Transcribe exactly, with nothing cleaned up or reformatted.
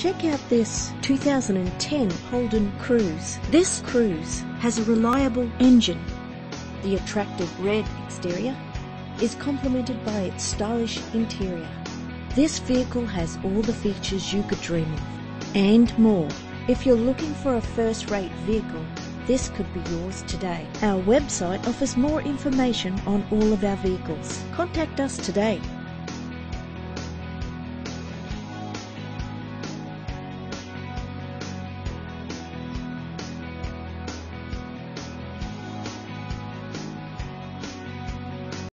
Check out this two thousand ten Holden Cruze. This Cruze has a reliable engine. The attractive red exterior is complemented by its stylish interior. This vehicle has all the features you could dream of, and more. If you're looking for a first-rate vehicle, this could be yours today. Our website offers more information on all of our vehicles. Contact us today.